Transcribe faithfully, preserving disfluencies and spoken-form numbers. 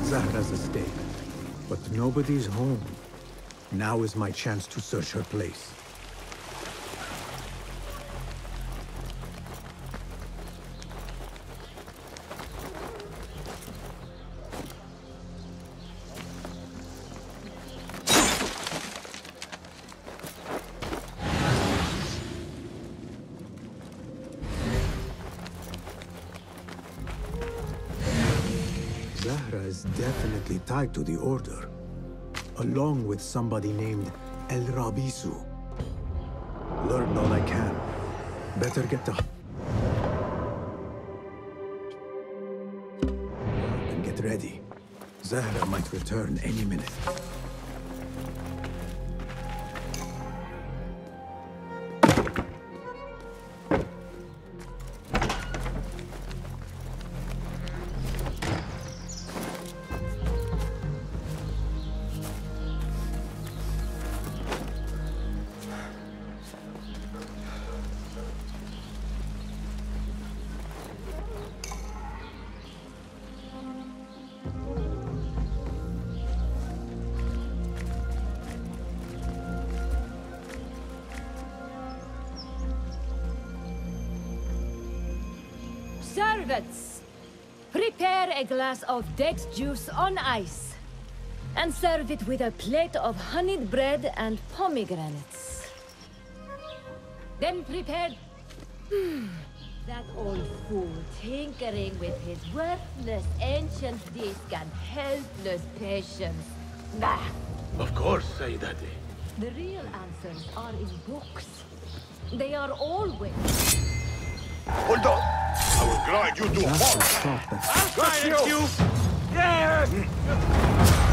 Zahra's estate. But nobody's home. Now is my chance to search her place. Zahra is definitely tied to the Order, along with somebody named El Rabisu. Learn all I can. Better get to... And get ready. Zahra might return any minute. Servants, prepare a glass of date juice on ice, and serve it with a plate of honeyed bread and pomegranates. Then prepare... that old fool tinkering with his worthless ancient disc and helpless patience. Bah! Of course, say Daddy. The real answers are in books. They are always... Hold on! I will grind you to a halt! Stop that. I'll grind you! Yeah!